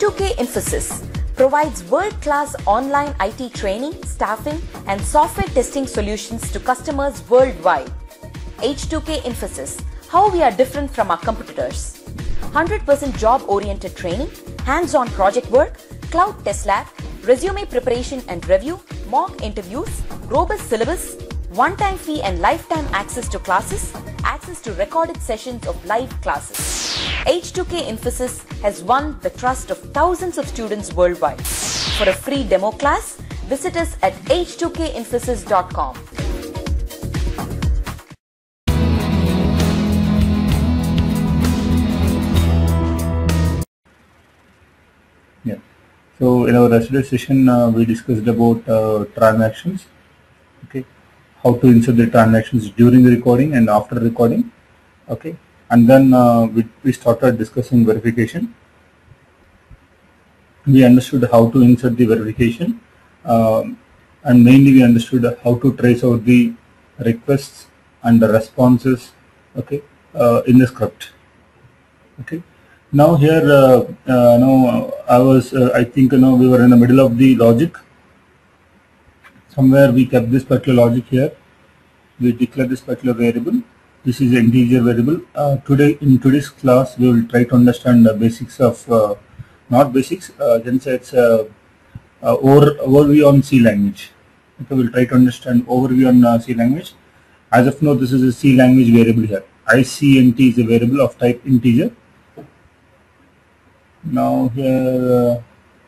H2K Infosys provides world-class online IT training, staffing, and software testing solutions to customers worldwide. H2K Infosys, how we are different from our competitors. 100% job-oriented training, hands-on project work, cloud test lab, resume preparation and review, mock interviews, robust syllabus, one-time fee and lifetime access to classes, access to recorded sessions of live classes. H2K Infosys has won the trust of thousands of students worldwide. For a free demo class, visit us at h2kinfosys.com. Yeah. So in our yesterday session, we discussed about transactions. Okay, how to insert the transactions during the recording and after recording. Okay, and then we started discussing verification. We understood how to insert the verification, and mainly we understood how to trace out the requests and the responses. Okay, in the script. Okay. Now here, I think we were in the middle of the logic. Somewhere we kept this particular logic here. We declare this particular variable. This is an integer variable. In today's class, we will try to understand the basics of, not basics, then say it's overview on C language. Okay, we'll try to understand overview on C language. As of now, this is a C language variable here. ICNT is a variable of type integer. Now here,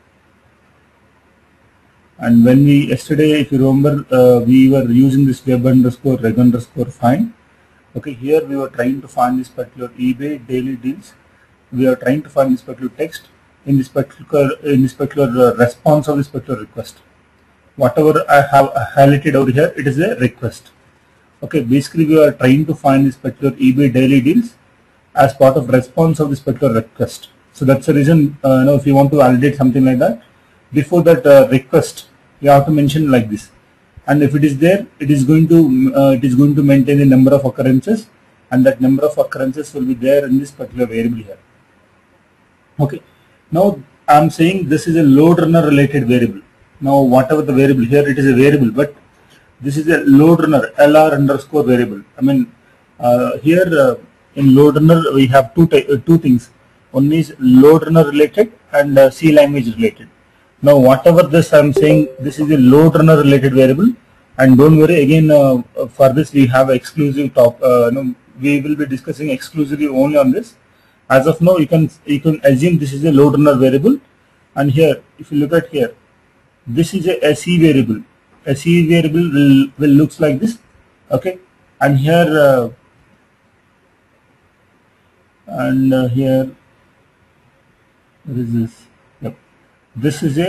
and when we yesterday, if you remember, we were using this web underscore reg underscore find. Okay, here we were trying to find this particular eBay daily deals. We are trying to find this particular text in this particular response of this particular request. Whatever I have highlighted over here, it is a request. Okay, basically we are trying to find this particular eBay daily deals as part of response of this particular request. So that's the reason, if you want to validate something like that, before that request, you have to mention like this. And if it is there, it is going to maintain the number of occurrences, and that number of occurrences will be there in this particular variable here. Okay. Now I am saying this is a load runner related variable. Now whatever the variable here, it is a variable, but this is a load runner LR underscore variable. I mean, here in load runner we have two things. One is load runner related and C language related. Now whatever this I am saying, this is a load runner related variable, and don't worry, again for this we have exclusive we will be discussing exclusively only on this. As of now, you can assume this is a load runner variable, and here if you look at here, this is a SE variable. SE variable will looks like this. Okay, and here here, what is this? Yep. This is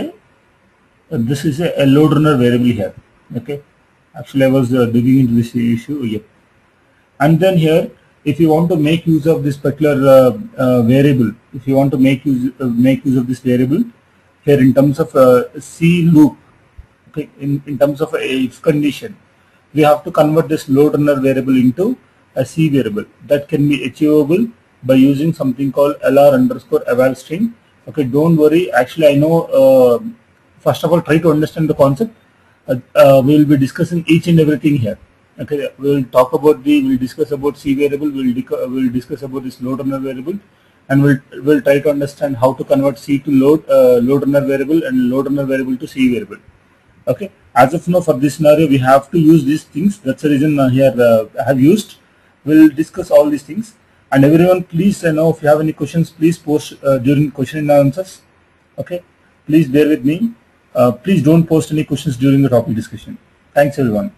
a load runner variable here. Okay, actually I was digging into this issue. Yep. And then here, if you want to make use of this particular variable, if you want to make use of this variable here in terms of C loop, okay, in terms of a if condition, we have to convert this load runner variable into a C variable. That can be achievable by using something called LR underscore eval string. Okay, don't worry. Actually, I know. First of all, try to understand the concept. We will be discussing each and everything here. Okay, we will talk about we'll discuss about C variable. We'll discuss about this load runner variable, and we'll try to understand how to convert C to load runner variable and load runner variable to C variable. Okay, as of now, for this scenario, we have to use these things. That's the reason here I have used. We'll discuss all these things. And everyone, please know if you have any questions, please post during question and answers. Okay, please bear with me. Please don't post any questions during the topic discussion. Thanks everyone.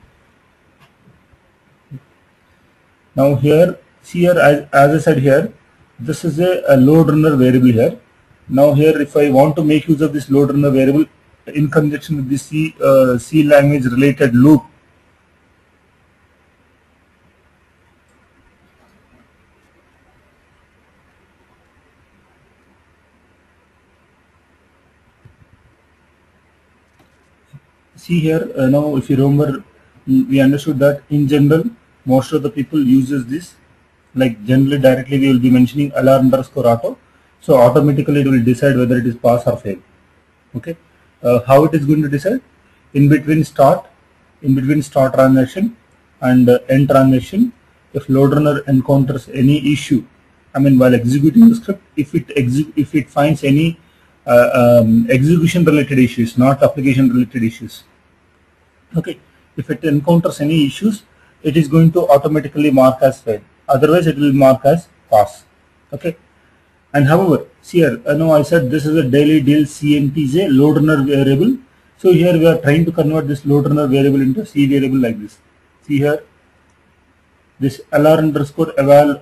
Now here, see here, as I said here, this is a load runner variable here. Now here, if I want to make use of this load runner variable in conjunction with this C language related loop, see here, now if you remember, we understood that in general, most of the people uses this, like generally directly we will be mentioning LR underscore auto. So automatically it will decide whether it is pass or fail. Okay, how it is going to decide? In between start transaction and end transaction, if load runner encounters any issue, I mean while executing the script, if it finds any execution related issues, not application related issues. Okay, if it encounters any issues, it is going to automatically mark as fail. Otherwise, it will mark as pass. Okay. And however, see here, I said this is a daily deal CNT is a load runner variable. So here we are trying to convert this load runner variable into a C variable like this. See here, this LR underscore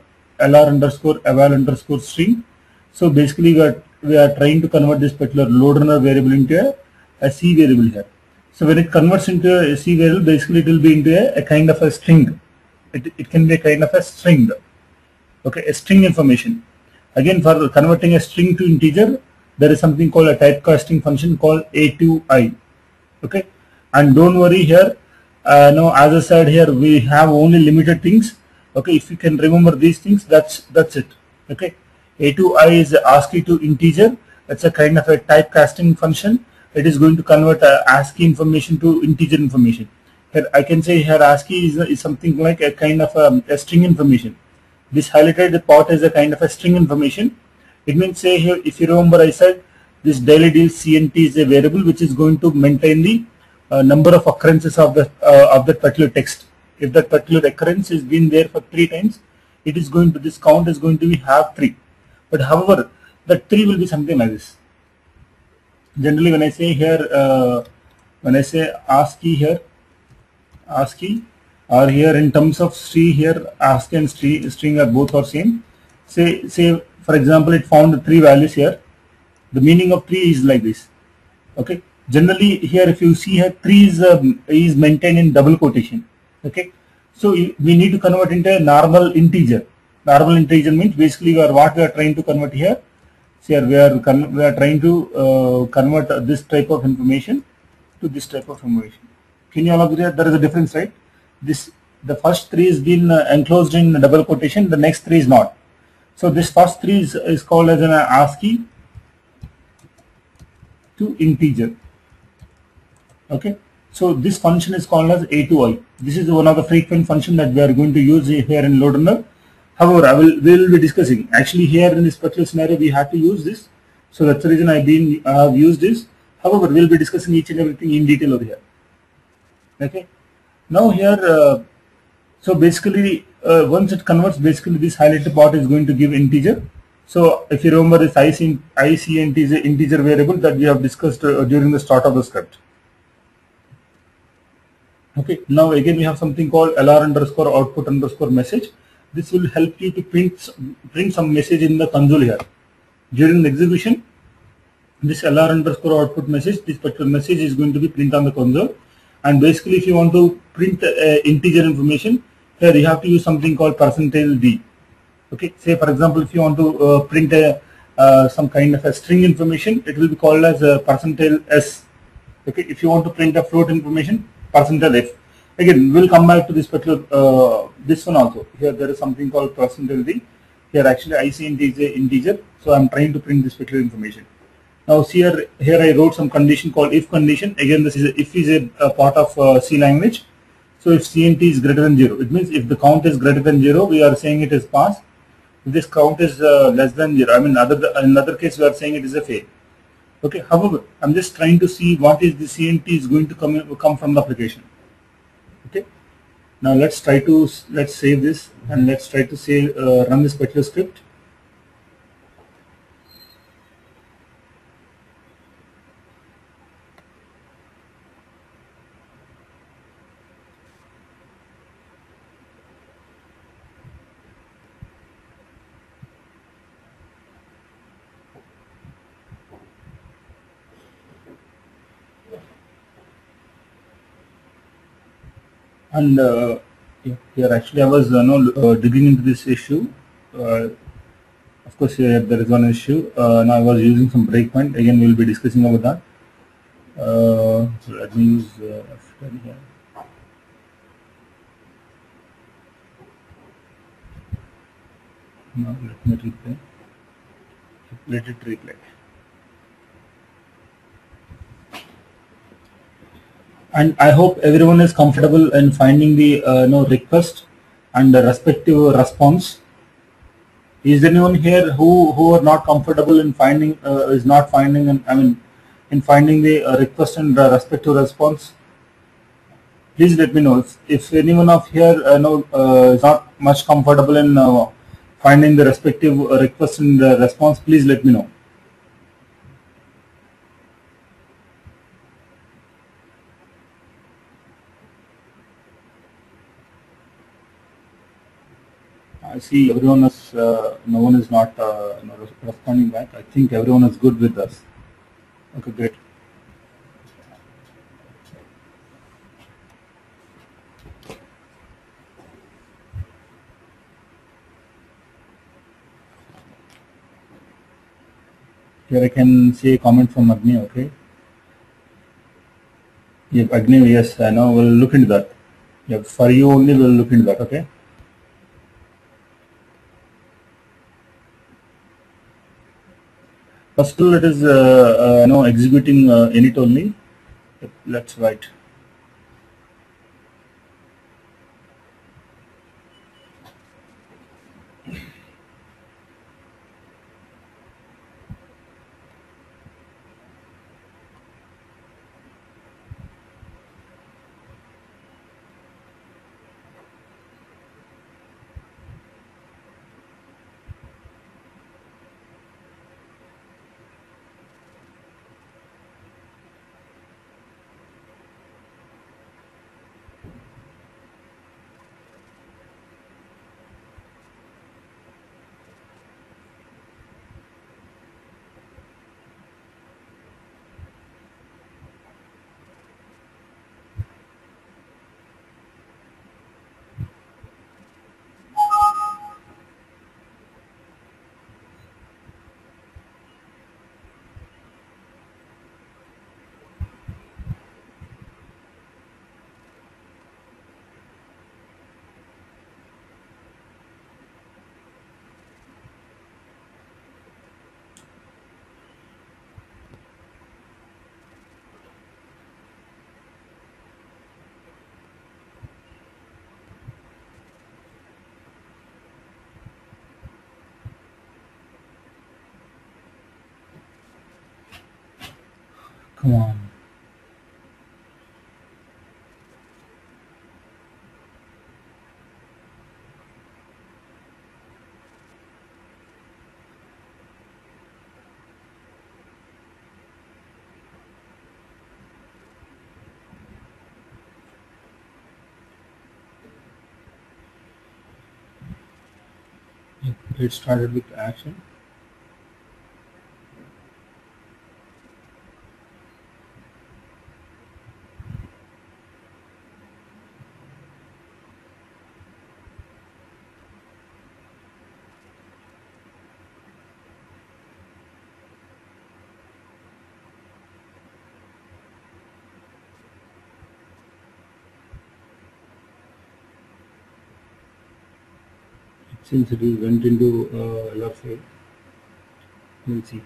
eval underscore string. So basically we are trying to convert this particular load runner variable into a C variable here. So when it converts into a C variable, basically it will be into a kind of a string. It can be a kind of a string. Okay, a string information. Again, for converting a string to integer, there is something called a typecasting function called A2I. Okay, and don't worry here. No, as I said here, we have only limited things. Okay, if you can remember these things, that's it. Okay, A2I is ASCII to integer. That's a kind of a typecasting function. It is going to convert ASCII information to integer information. Here I can say here ASCII is something like a kind of a string information. This highlighted part is a kind of a string information. It means, say here, if you remember, I said this daily deal CNT is a variable which is going to maintain the number of occurrences of that particular text. If that particular occurrence has been there for 3 times, it is going to, this count is going to be have 3. But however, that 3 will be something like this. Generally, when I say here, when I say ASCII here, ASCII, or here in terms of string here, ASCII and string are both are same. Say for example, it found 3 values here. The meaning of 3 is like this. Okay. Generally here, if you see here, 3 is maintained in double quotation. Okay. So we need to convert into a normal integer. Normal integer means basically what we are trying to convert here. So here we are trying to convert this type of information to this type of information. Can you all agree that there is a difference, right? The first 3 is been enclosed in double quotation, the next 3 is not. So this first 3 is called as an ASCII to integer. Okay. So this function is called as A2I. This is one of the frequent function that we are going to use here in load runner. However, we will be discussing. Actually, here in this particular scenario, we have to use this. So that's the reason I have used this. However, we will be discussing each and everything in detail over here. Okay. Now here, so basically, once it converts, basically this highlighted part is going to give integer. So if you remember, this ICNT is an integer variable that we have discussed during the start of the script. Okay. Now again, we have something called LR underscore output underscore message. This will help you to print some message in the console here. During the execution, this LR underscore output message, this particular message is going to be printed on the console. And basically, if you want to print integer information, here you have to use something called %d. Okay, say for example, if you want to print some kind of a string information, it will be called as %s. Okay, if you want to print a float information, %f. Again, we'll come back to this particular this one also. Here there is something called %d. Here actually ICNT is a integer, so I'm trying to print this particular information. Now see here I wrote some condition called if condition. Again, this is if is a part of C language. So if CNT is greater than 0, it means if the count is greater than 0, we are saying it is pass. If this count is less than 0, I mean in other case we are saying it is a fail. Okay. However, I'm just trying to see what is the CNT is going to come from the application. Okay. Now let's save this and let's try to run this particular script. And here actually I was digging into this issue. Of course, here there is one issue. Now I was using some breakpoint. Again, we will be discussing about that. So let me use F10 here. Now let me replay. let it replay. And I hope everyone is comfortable in finding the request and the respective response. Is there anyone here who are not comfortable in finding in finding the request and the respective response? Please let me know if anyone of here is not much comfortable in finding the respective request and the response. Please let me know. I see everyone is, no one is not responding back. I think everyone is good with us. Okay, great. Here I can see a comment from Agni, okay. Yeah, Agni, yes, I know, we'll look into that. Yeah, for you only we'll look into that, okay. First of all, it is executing init only. Let's write. Come on. It started with action. Since it went into LR5, we'll see.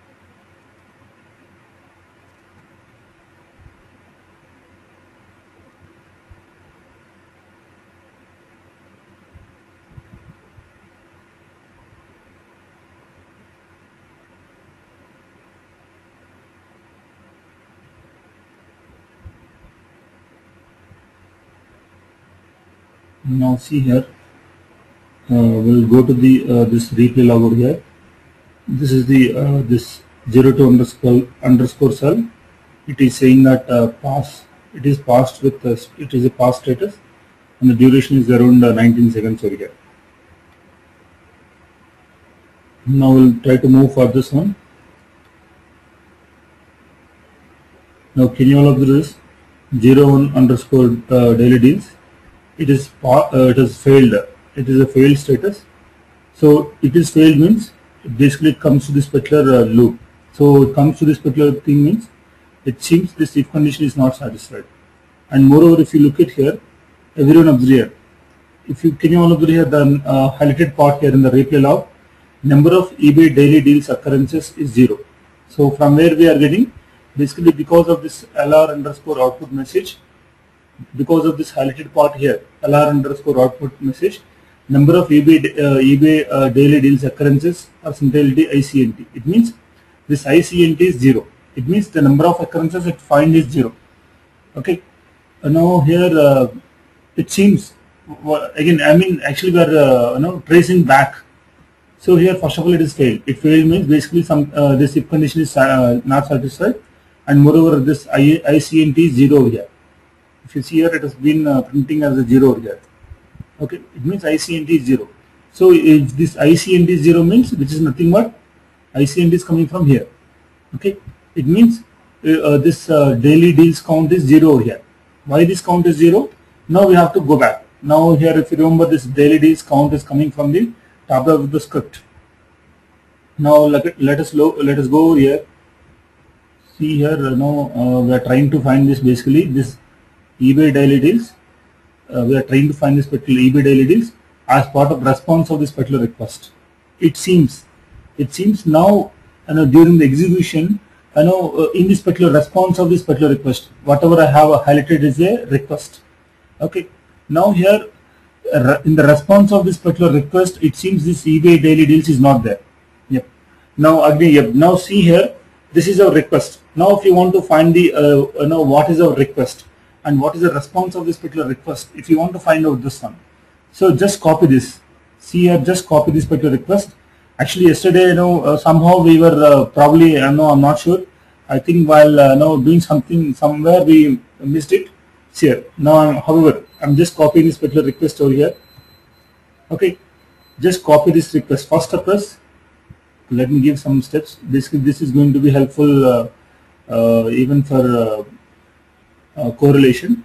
Now see here. We'll go to the this replay log over here. This is the this 02 underscore cell. It is saying that pass. It is passed with it is a pass status, and the duration is around 19 seconds over here. Now we'll try to move for this one. Now can you all observe this 01 underscore daily deals? It is failed. It is a failed status. So it is failed means basically it comes to this particular loop. So it comes to this particular thing means it seems this if condition is not satisfied. And moreover, if you look at here, everyone observe here. If you can you all observe here the highlighted part here in the replay log, number of eBay daily deals occurrences is 0. So from where we are getting, basically because of this LR underscore output message, because of this highlighted part here, LR underscore output message, number of eBay daily deals occurrences are simply ICNT. It means this ICNT is 0. It means the number of occurrences it find is 0. Okay. Now here it seems, again, I mean, actually we are tracing back. So here first of all it is failed. It failed means basically some this if condition is not satisfied, and moreover this ICNT is 0 over here. If you see here, it has been printing as a 0 over here. Okay, it means ICNT is 0. So if this ICNT is 0 means, which is nothing but ICNT is coming from here. Okay, it means this daily deals count is 0 over here. Why this count is 0? Now we have to go back. Now here, if you remember, this daily deals count is coming from the top of the script. Now let us go over here. See here, we are trying to find this, basically this eBay daily deals. We are trying to find this particular eBay daily deals as part of response of this particular request. It seems now, during the execution, in this particular response of this particular request, whatever I have highlighted is a request. Okay. Now here, in the response of this particular request, it seems this eBay daily deals is not there. Yep. Now again, yep. Now see here, this is our request. Now if you want to find the, what is our request and what is the response of this particular request, if you want to find out this one, so just copy this. See here, just copy this particular request. Actually yesterday, somehow we were probably, I'm not sure. I think while doing something somewhere we missed it. See here. Now, however, I'm just copying this particular request over here. Okay, just copy this request. First step is, let me give some steps. Basically, this is going to be helpful even for correlation.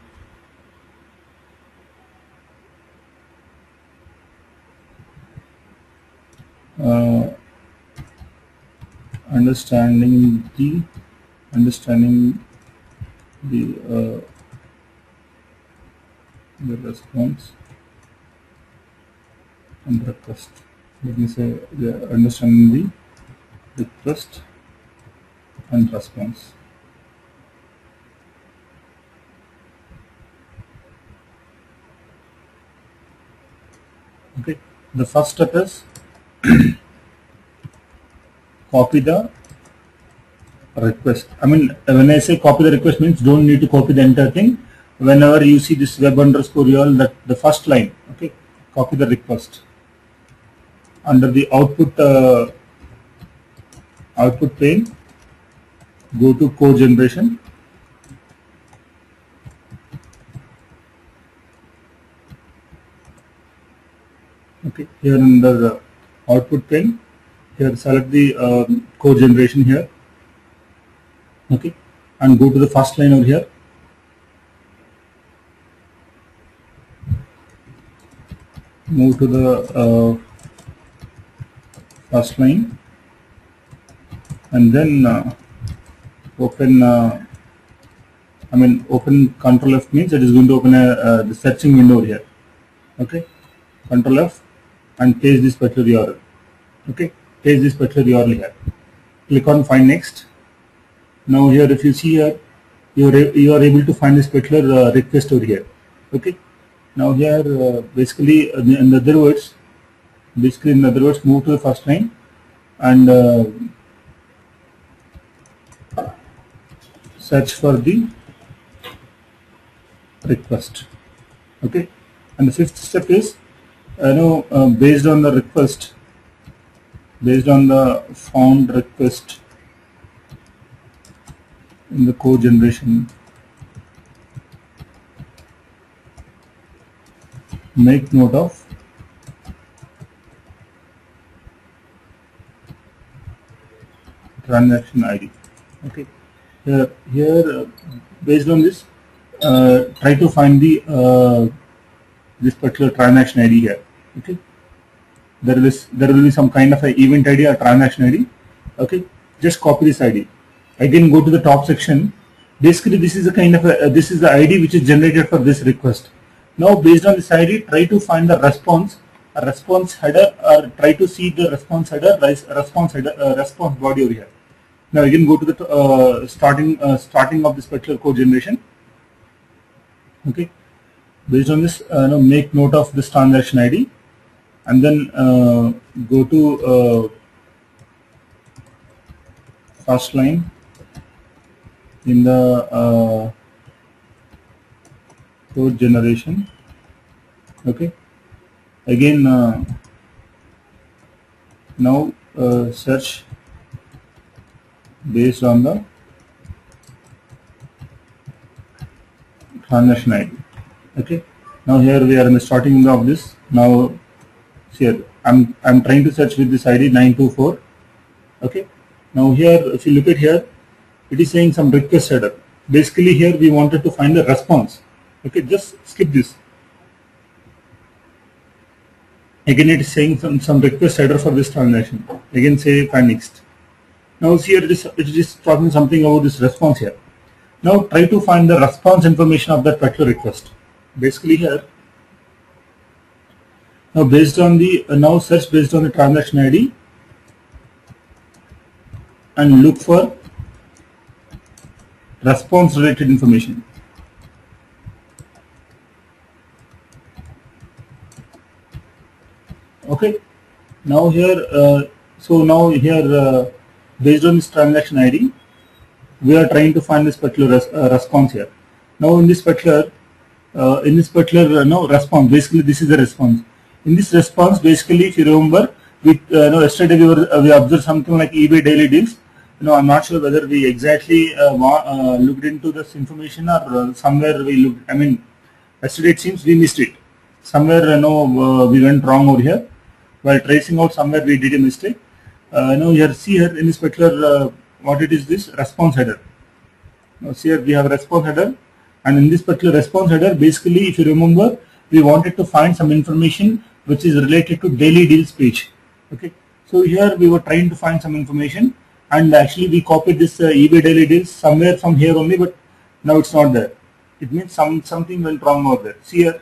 Understanding the response and request. Let me say understanding the request and response. Okay, the first step is copy the request. I mean, when I say copy the request means don't need to copy the entire thing. Whenever you see this web underscore URL, that the first line, okay, copy the request. Under the output pane, go to code generation. Okay, here under the output pane, here select the code generation here. Okay, and go to the first line over here. Move to the first line and then open open Control F means it is going to open the searching window here. Okay, Control F and paste this particular URL. Okay, paste this particular URL here. Click on find next. Now here, if you see here, you are able to find this particular request over here. Okay. Now here, basically, in other words, move to the first line and search for the request. Okay, and the fifth step is, based on the request, based on the found request in the code generation, make note of transaction ID. Okay, here based on this, try to find the this particular transaction ID here. Okay, there will be some kind of a event ID or transaction ID. Okay, just copy this ID. Again, go to the top section. Basically, this is a kind of this is the ID which is generated for this request. Now, based on this ID, try to find the response a response header, or try to see the response header, response body over here. Now again go to the starting of this particular code generation. Okay, based on this, make note of this transaction ID, and then go to first line in the code generation. Okay, again now search based on the transaction ID. Okay, now here we are in the starting of this. Now here I'm trying to search with this ID 924. Okay, now here if you look at here, it is saying some request header. Basically here we wanted to find the response. Okay, just skip this. Again it is saying some request header for this transaction. Again say find next. Now here it is talking something about this response here. Now try to find the response information of that particular request. Basically here, now based on the now search based on the transaction ID and look for response related information. Okay, now here based on this transaction ID, we are trying to find this particular response here. Now in this particular response, basically this is the response. In this response, basically if you remember, yesterday we observed something like eBay daily deals. I'm not sure whether we exactly looked into this information or somewhere we looked. I mean, yesterday it seems we missed it. Somewhere we went wrong over here. While tracing out somewhere we did a mistake. Here see here in this particular what it is, this response header. Now see here we have a response header, and in this particular response header, basically if you remember, we wanted to find some information which is related to daily deals page. Okay, so here we were trying to find some information, and actually we copied this eBay daily deals somewhere from here only, but now it's not there. It means something went wrong over there. See here.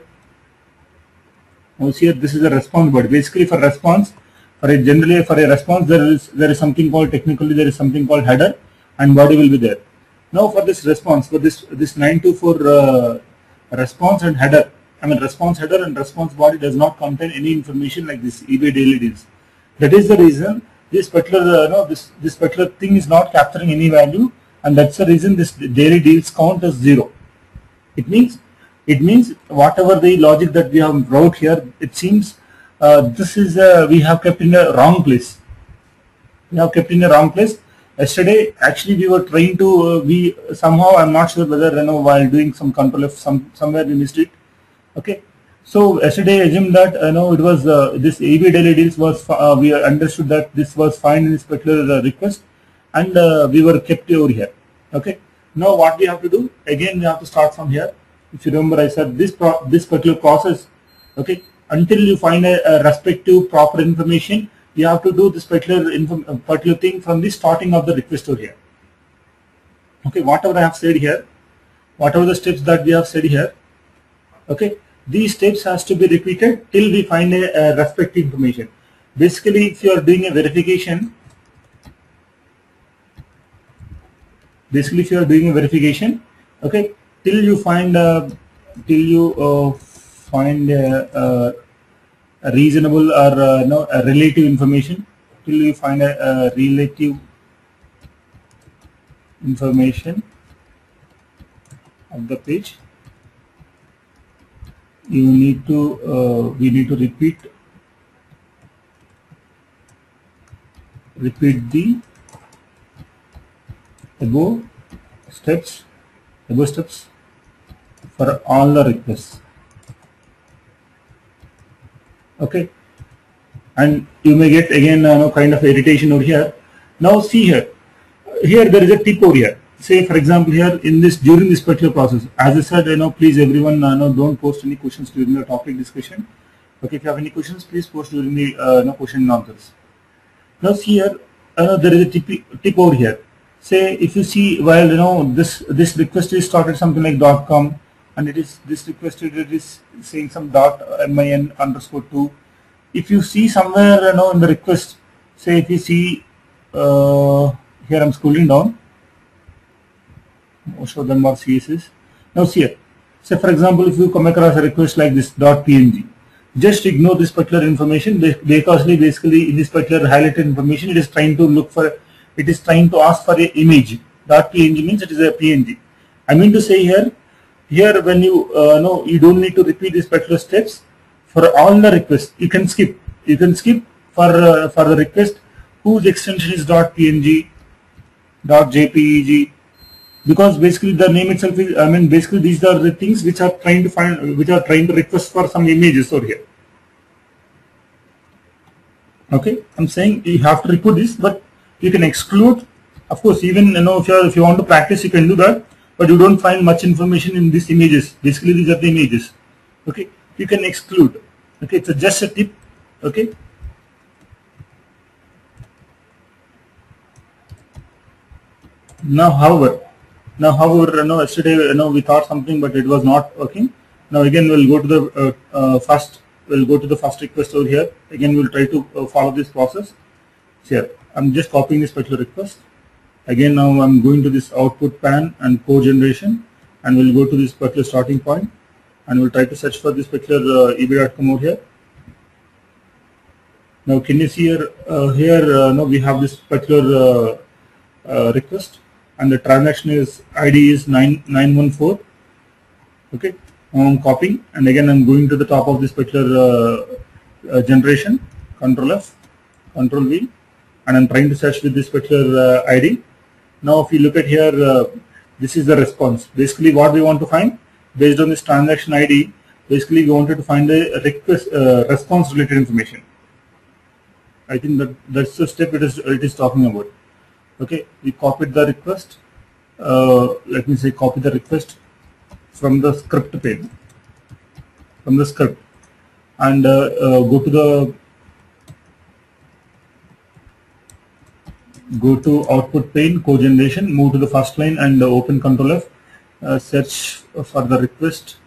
Now see here, this is a response body. Basically for response, generally for a response there is something called, technically there is something called header, and body will be there. Now for this response, for this 924 response and header, I mean response header and response body does not contain any information like this eBay daily deals. That is the reason this particular this particular thing is not capturing any value, and that's the reason this daily deals count as 0. It means whatever the logic that we have wrote here, it seems this is we have kept in a wrong place. We have kept in a wrong place. Yesterday, actually, we were trying to somehow, I'm not sure whether while doing some control F, somewhere we missed it. Okay, so yesterday I assumed that it was this eBay daily deals was we understood that this was fine in this particular request, and we were kept over here. Okay, now what we have to do, again we have to start from here. If you remember, I said this particular process. Okay, until you find a respective proper information, you have to do this particular thing from the starting of the request over here. Okay, whatever I have said here, whatever the steps that we have said here, okay, these steps has to be repeated till we find a respective information. Basically, if you are doing a verification, okay, till you find a reasonable or a relative information, till you find a relative information of the page, you need to we need to repeat the above steps for all the requests. Okay, and you may get again kind of irritation over here. Now see here there is a tip over here. Say for example here in this, during this particular process, as I said, please everyone don't post any questions during the topic discussion. Okay, if you have any questions, please post during the question and answers. Now see here there is a tip over here. Say if you see, while this request is started something like .com, and it is this requested, it is saying some .min_2. if you see somewhere, in the request, say if you see, here I'm scrolling down, most of them are CSS. Now see here, say for example, if you come across a request like this .png, just ignore this particular information, because basically in this particular highlighted information, it is trying to look for, it is trying to ask for an image. .png means it is a PNG. I mean to say here when you you don't need to repeat these particular steps for all the requests. You can skip. You can skip for the request whose extension is .png, .jpeg, because basically the name itself is, I mean basically these are the things which are trying to find, which are trying to request for some images over here. Okay, I'm saying you have to report this, but you can exclude. Of course, even if you want to practice, you can do that, but you don't find much information in these images. Basically, these are the images. Okay, you can exclude. Okay, it's just a tip. Okay. Now, however, yesterday, we thought something, but it was not working. Now again, we'll go to the first request over here. Again, we'll try to follow this process. Here, I'm just copying this particular request. Again, now I'm going to this output pan and code generation, and we'll go to this particular starting point, and we'll try to search for this particular ebay.com over here. Now, can you see here? Now we have this particular request, and the transaction ID is 914. Okay, now I'm copying, and again I'm going to the top of this particular generation, Control F, Control V, and I'm trying to search with this particular ID. Now, if you look at here, this is the response. Basically, what we want to find based on this transaction ID, basically we wanted to find the request response related information. I think that's the step it is talking about. Okay, we copied the request. Let me say copy the request from the script pane, from the script, and go to output pane, code generation, move to the first line and open Control F, search for the request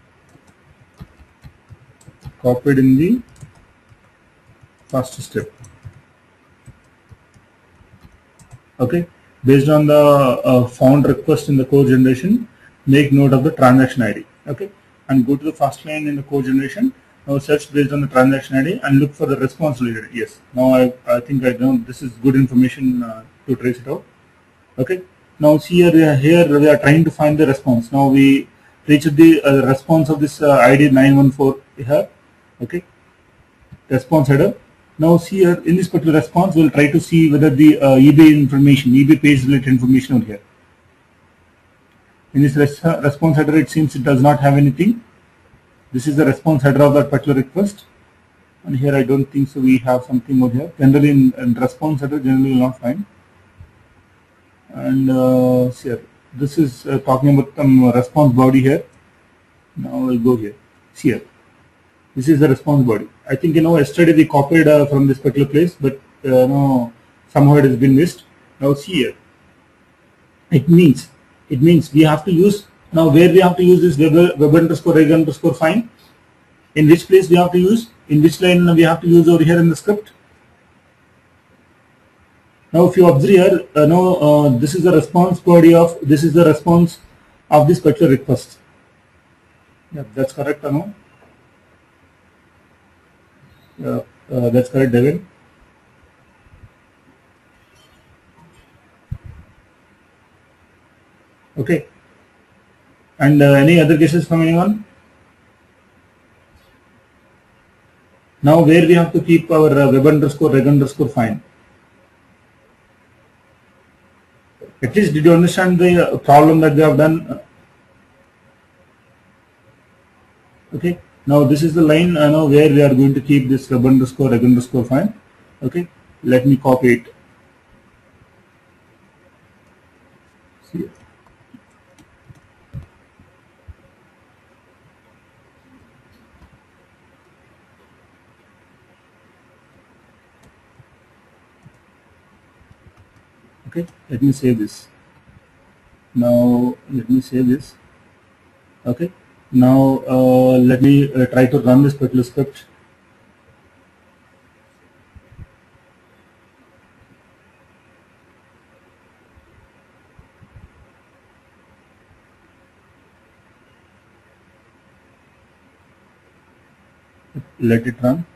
copied in the first step. Okay, based on the found request in the code generation, make note of the transaction ID. Okay, and go to the first line in the code generation. Now search based on the transaction ID and look for the response related. Yes, now I think I know this is good information to trace it out. Okay, now see here we are trying to find the response. Now we reached the response of this ID 914 here. Okay, response header. Now see here in this particular response, we'll try to see whether the eBay information, eBay page related information over here. In this response header, it seems it does not have anything. This is the response header of that particular request, and here I don't think so. We have something over here. Generally, in response header, generally you will not find. And see here, this is talking about some response body here. Now we'll go here. See here, this is the response body. I think yesterday we copied from this particular place, but somehow it has been missed. Now see here, it means we have to use. Now where we have to use this web_reg_find, in which place we have to use, in which line we have to use over here in the script. Now if you observe here, this is the response body of, this is the response of this particular request. Yeah, that's correct, Anu. That's correct, David. Okay. And any other cases from anyone? Now where we have to keep our web_reg_find. At least did you understand the problem that we have done? Okay. Now this is the line where we are going to keep this web_reg_find. Okay. Let me copy it. See. Okay, let me save this. Now let me save this. Okay, now let me try to run this particular script. let it run.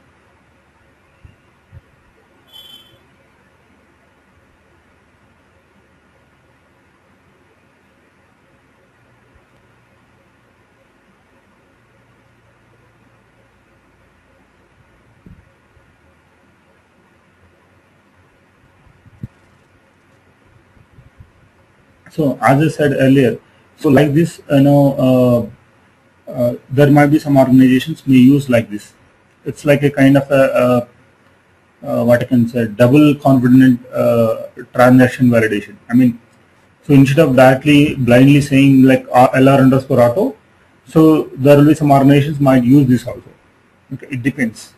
So as I said earlier, so like this, there might be some organizations may use like this. It's like a kind of a what I can say, double confident transaction validation. I mean, so instead of directly blindly saying like LR underscore auto, so there will be some organizations might use this also. Okay, it depends.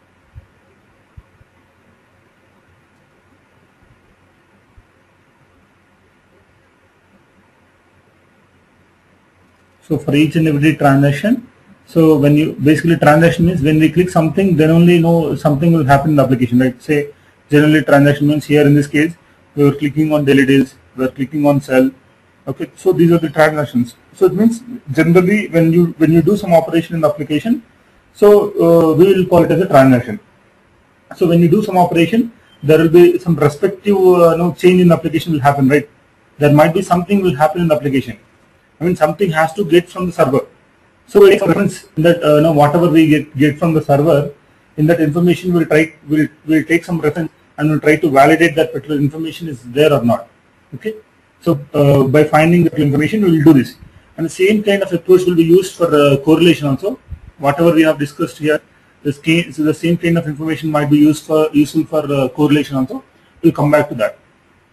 So for each and every transaction, so when you basically transaction means when we click something, then only something will happen in the application. Right? Say generally transaction means here in this case we were clicking on daily deals, we are clicking on sell. Okay, so these are the transactions. So it means generally when you do some operation in the application, so we will call it as a transaction. So when you do some operation, there will be some respective change in the application will happen, right? There might be something will happen in the application. I mean something has to get from the server. So we'll take some reference in that whatever we get from the server, in that information we'll take some reference and we'll try to validate that particular information is there or not. Okay. So by finding the information we will do this, and the same kind of approach will be used for correlation also. Whatever we have discussed here, the same kind of information might be useful for correlation also. We'll come back to that.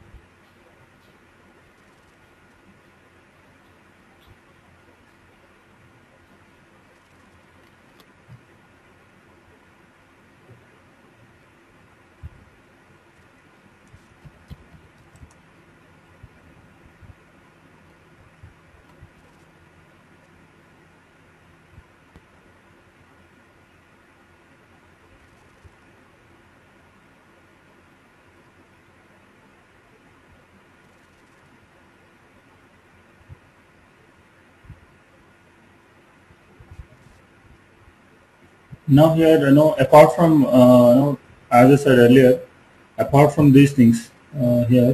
Now here, apart from, as I said earlier, apart from these things here,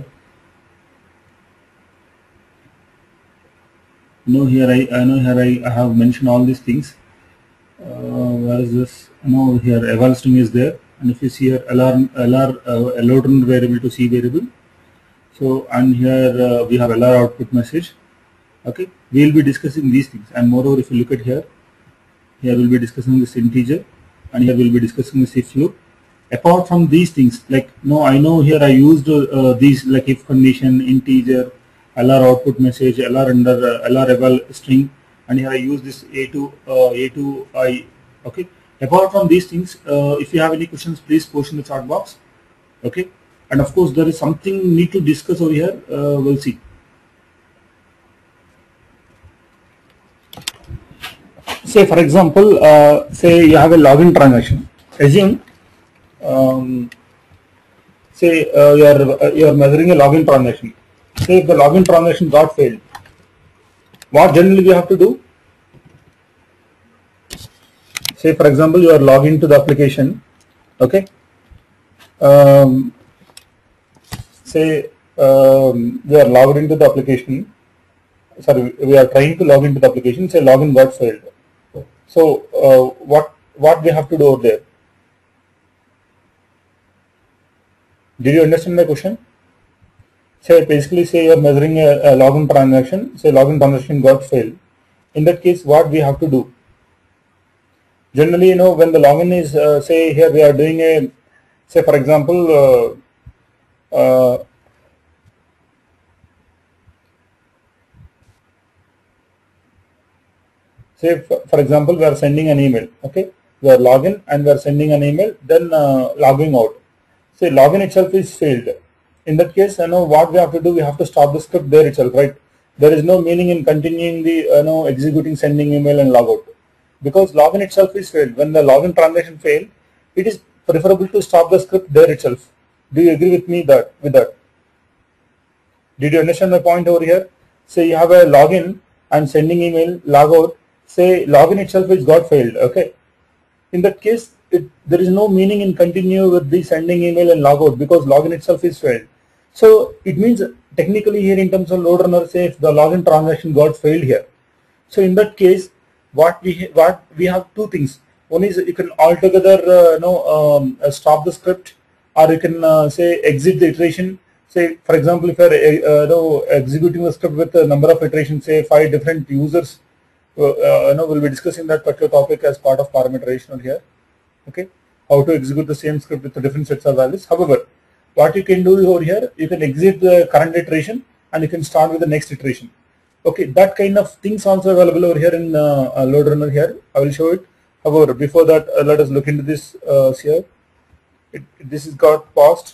here I have mentioned all these things. Where is this? Here eval string is there, and if you see here LR variable to C variable. So and here we have LR output message. Okay, we will be discussing these things, and moreover, if you look at here we'll be discussing this integer, and here we'll be discussing this if loop. Apart from these things, like I know here I used these like if condition, integer, LR output message, LR LR eval string, and here I use this A2I. Okay. Apart from these things, if you have any questions, please post in the chat box. Okay. And of course, there is something need to discuss over here. We'll see. Say for example, say you have a login transaction. Assume, say you are measuring a login transaction. Say if the login transaction got failed, what generally we have to do? Say for example, you are logged into the application. Okay. Say we are logged into the application. Sorry, we are trying to log into the application. Say login got failed. So what we have to do over there? Did you understand my question? Say basically say you are measuring a login transaction. Say login transaction got failed. In that case, what we have to do? Generally, when the login is say here we are doing a, say for example, say for example we are sending an email. Okay, we are login and we are sending an email, then logging out. Say login itself is failed. In that case, what we have to do, we have to stop the script there itself, right? There is no meaning in continuing the executing sending email and logout, because login itself is failed. When the login transaction failed, it is preferable to stop the script there itself. Do you agree with me with that? Did you understand my point over here? Say you have a login and sending email, logout. Say login itself is got failed. Okay. In that case, there is no meaning in continue with the sending email and logout because login itself is failed. So it means technically here in terms of load runner, say if the login transaction got failed here. So in that case, what we have two things. One is you can altogether stop the script, or you can say exit the iteration. Say for example, if you are executing the script with a number of iterations, say 5 different users, we'll be discussing that particular topic as part of parameterization here. Okay, how to execute the same script with the different sets of values. However, what you can do over here, you can exit the current iteration and you can start with the next iteration. Okay, that kind of things also available over here in load runner here. I will show it. However, before that, let us look into this here. This is got paused.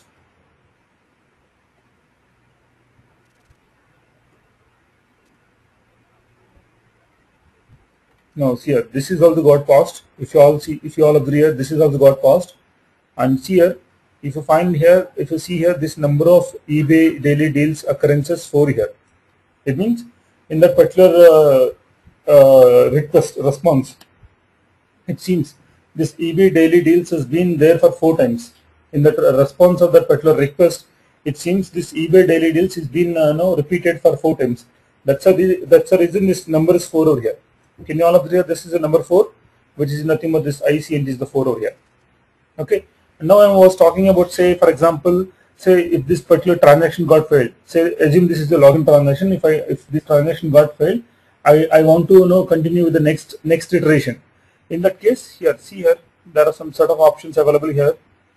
Now see here, this is also got paused. If you all see, if you all agree here, this is also got paused. And see here, if you find here, if you see here, this number of eBay daily deals occurrences 4 here. It means in that particular request response, it seems this eBay daily deals has been there for 4 times. In that response of that particular request, it seems this eBay daily deals has been repeated for 4 times. That's the reason this number is 4 over here. Can you all agree this is a number 4, which is nothing but this IC and this is the 4 over here. Okay. And now I was talking about, say for example, say if this particular transaction got failed. Say assume this is the login transaction. If this transaction got failed, I want to continue with the next iteration. In that case, here see here there are some sort of options available here.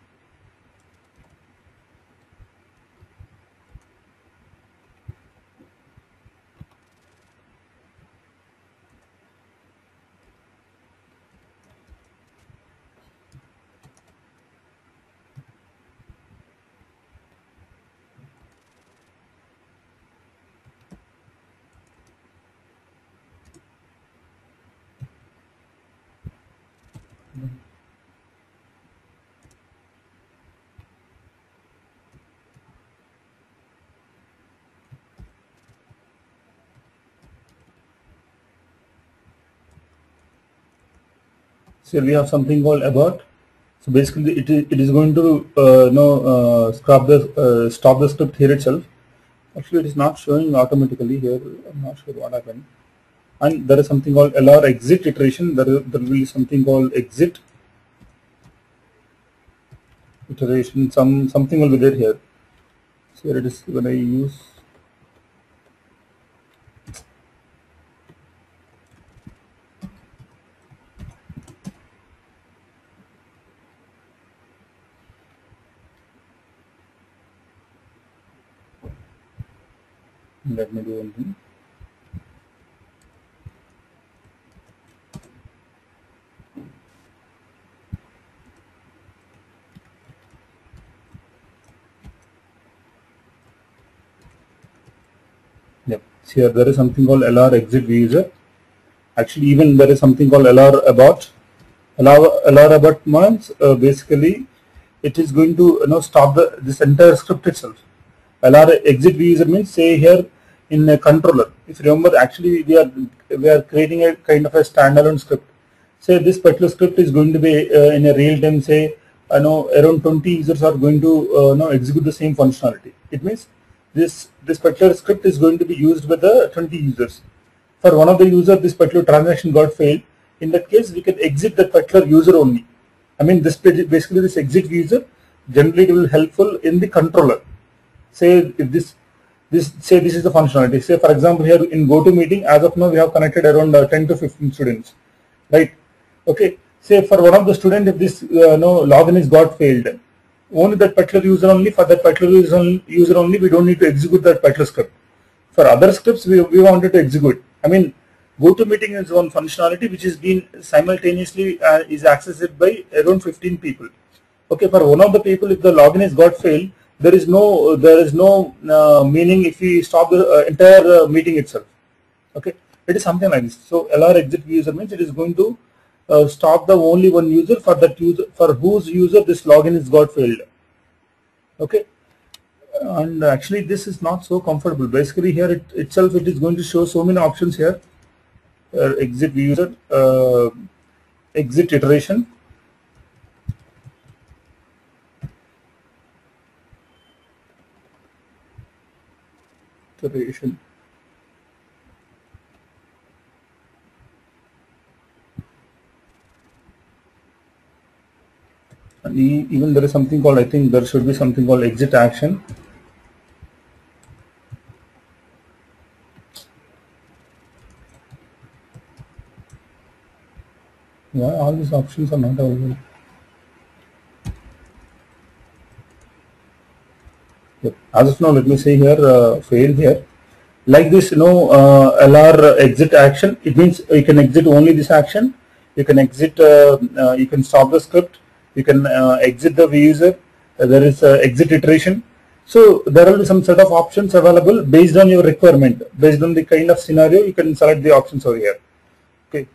So we have something called abort. So basically, it is going to stop the script here itself. Actually, it is not showing automatically here. I'm not sure what happened. And there is something called LR exit iteration. There will be something called exit iteration. Something will be there here. So here it is when I use. Let me do one thing. Yep. So here there is something called LR exit view user. Actually, even there is something called LR abort. LR abort means basically it is going to stop this entire script itself. LR exit view user means, say here in a controller. If you remember, actually we are creating a kind of a standalone script. Say this particular script is going to be in a real time. Say around 20 users are going to execute the same functionality. It means this particular script is going to be used with the 20 users. For one of the user, this particular transaction got failed. In that case, we can exit that particular user only. I mean, basically this exit user generally it will helpful in the controller. Say if this is the functionality. Say for example here in GoToMeeting, as of now we have connected around 10 to 15 students, right? Okay. Say for one of the student, if this login is got failed, only that particular user only, for that particular user only, we don't need to execute that particular script. For other scripts, we wanted to execute. I mean, GoToMeeting is one functionality which is being simultaneously is accessed by around 15 people. Okay, for one of the people, if the login is got failed, there is no meaning if we stop the entire meeting itself. Okay, it is something like this. So LR exit user means it is going to stop the only one user for that user, for whose user this login is got failed. Okay, and actually this is not so comfortable. Basically here it is going to show so many options here. Exit user, exit iteration. parameterization. And even there is something called, I think there should be something called exit action. Why all these options are not available? Yep. As of now, let me say here, fail here. Like this, LR exit action. It means you can exit only this action. You can exit. You can stop the script. You can exit the user. There is exit iteration. So there will be some set of options available based on your requirement, based on the kind of scenario. You can select the options over here. Okay.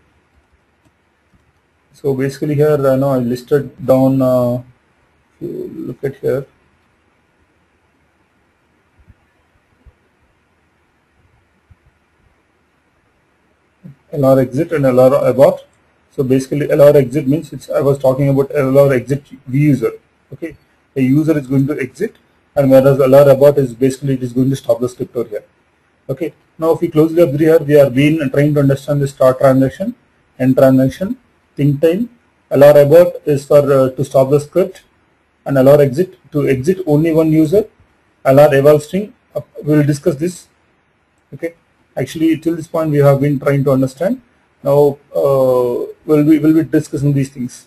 So basically here, I listed down. If you look at here. LR exit and LR abort. So basically LR exit means I was talking about LR exit user. Okay, a user is going to exit, and whereas LR abort is basically it is going to stop the script over here. Okay, now if we closely observe here, we are been trying to understand the start transaction, end transaction, think time. LR abort is for to stop the script, and LR exit to exit only one user. LR eval string, we will discuss this. Okay. Actually, till this point we have been trying to understand. Now we'll be discussing these things.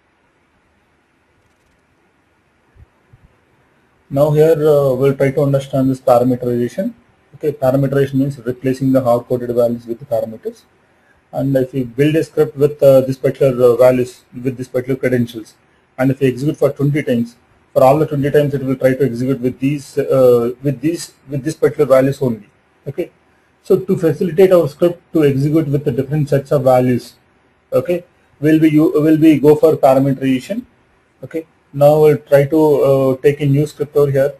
Now here we'll try to understand this parameterization. Okay, parameterization means replacing the hard-coded values with the parameters. And if you build a script with this particular values, with this particular credentials, and if you execute for 20 times, for all the 20 times it will try to execute with these with this particular values only. Okay. So to facilitate our script to execute with the different sets of values, okay, will we go for parameterization. Okay, now we'll try to take a new script over here.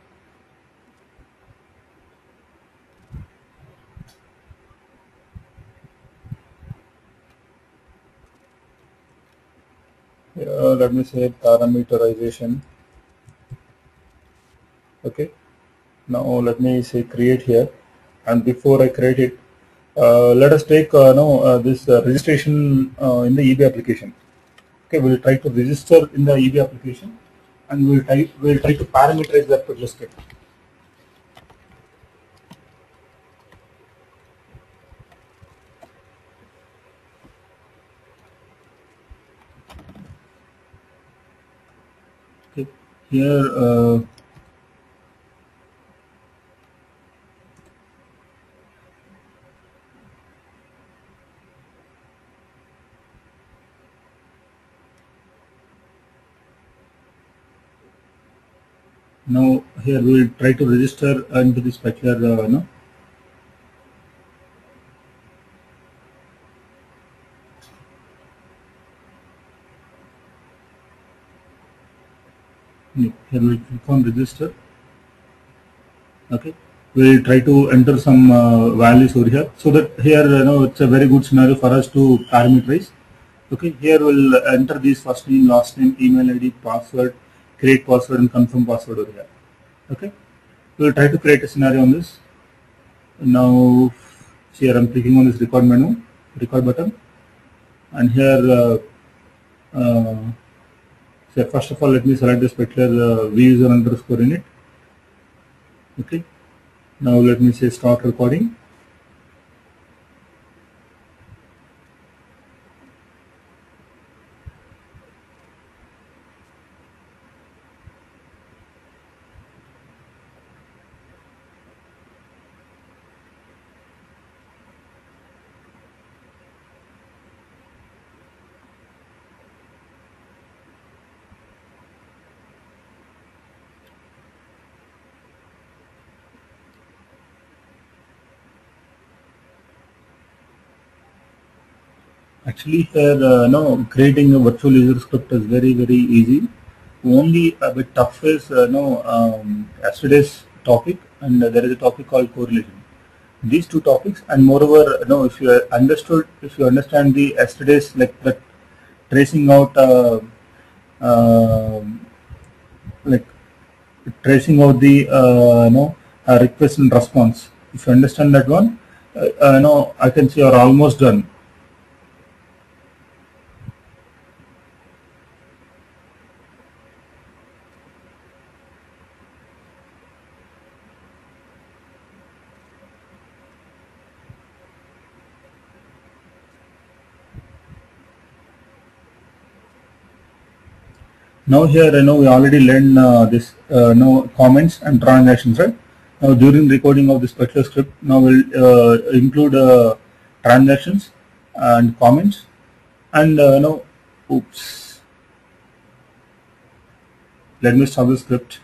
Let me say parameterization. Okay, now let me say create here. And before I create it, let us take this registration in the EB application. Okay, we'll try to register in the EB application, and we'll try to parameterize that particular script. Okay, here. Now here we will try to register into this particular here we will click on register. Okay, we will try to enter some values over here, so that here it's a very good scenario for us to parameterize. Okay, here we'll enter these first name, last name, email ID, password, create password, and confirm password over here. Okay, we will try to create a scenario on this. Now here I'm clicking on this record menu, record button, and here so first of all let me select this particular user underscore init. Okay, now let me say start recording. Actually here creating a virtual user script is very easy. Only a bit tough is yesterday's topic, and there is a topic called correlation. These two topics, and moreover if you understand the yesterday's, like that tracing out like tracing out the request and response. If you understand that one, I can say you're almost done. Now here, we already learned this comments and transactions, right? Now during recording of this particular script, now we'll include transactions and comments, and oops. Let me stop the script.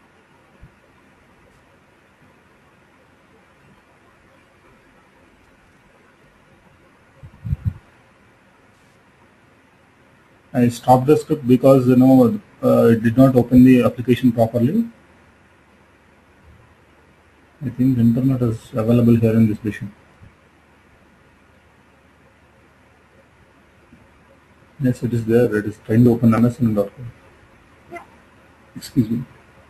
I stopped the script because it did not open the application properly. I think internet is available here in this machine. Yes, it is there. It is trying to open MSN.com. Excuse me.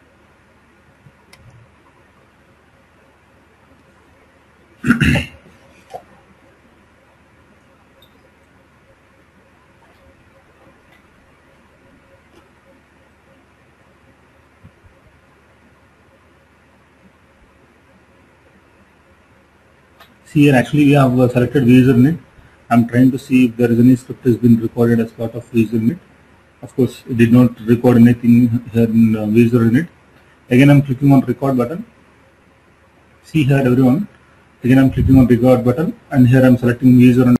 See here, actually we have selected VuserNet. I'm trying to see if there is any script has been recorded as part of VuserNet. Of course, it did not record anything here in VuserNet. Again, I'm clicking on record button. See here, everyone. Again, I'm clicking on record button, and here I'm selecting VuserNet.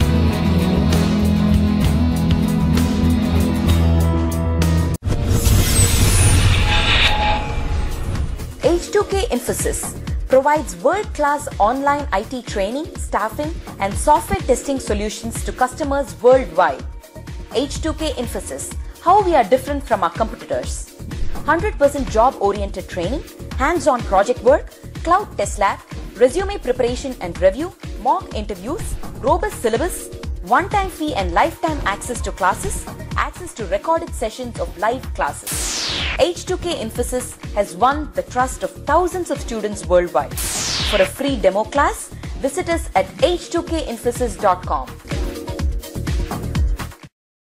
H2K Infosys provides world-class online IT training, staffing, and software testing solutions to customers worldwide. H2K Infosys, how we are different from our competitors. 100% job-oriented training, hands-on project work, cloud test lab, resume preparation and review, mock interviews, robust syllabus, one-time fee and lifetime access to classes, access to recorded sessions of live classes. H2K Infosys has won the trust of thousands of students worldwide. For a free demo class, visit us at h2kinfosys.com.